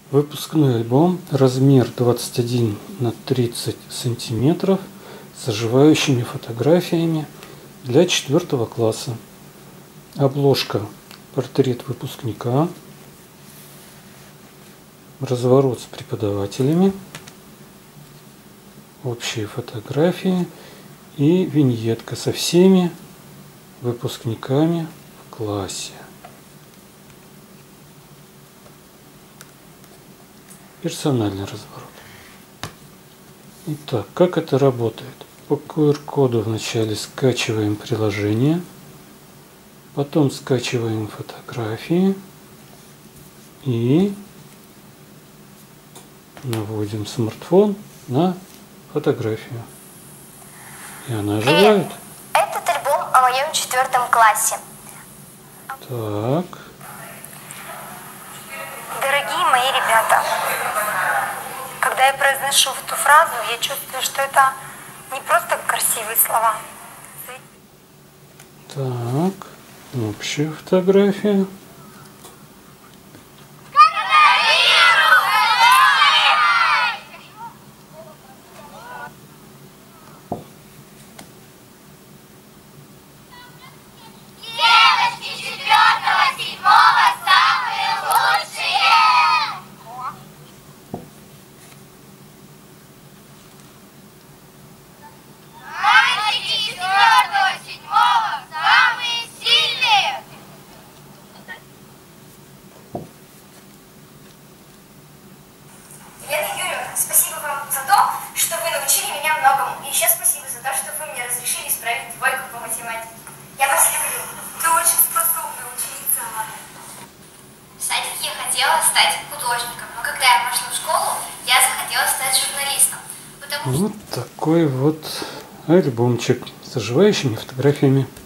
Выпускной альбом, размер 21 на 30 сантиметров, с заживающими фотографиями для 4 класса. Обложка – портрет выпускника, разворот с преподавателями, общие фотографии и виньетка со всеми выпускниками в классе. Персональный разворот. Итак, как это работает? По QR-коду вначале скачиваем приложение, потом скачиваем фотографии и наводим смартфон на фотографию. И она оживает. Этот альбом о моем 4 классе. Так. Дорогие мои ребята, когда я произношу эту фразу, я чувствую, что это не просто красивые слова. Так. Общая фотография. Спасибо вам за то, что вы научили меня многому. И еще спасибо за то, что вы мне разрешили исправить двойку по математике. Я вас люблю. Ты очень способная ученица. В садике я хотела стать художником, но когда я пошла в школу, я захотела стать журналистом. Вот такой вот альбомчик с заживающими фотографиями.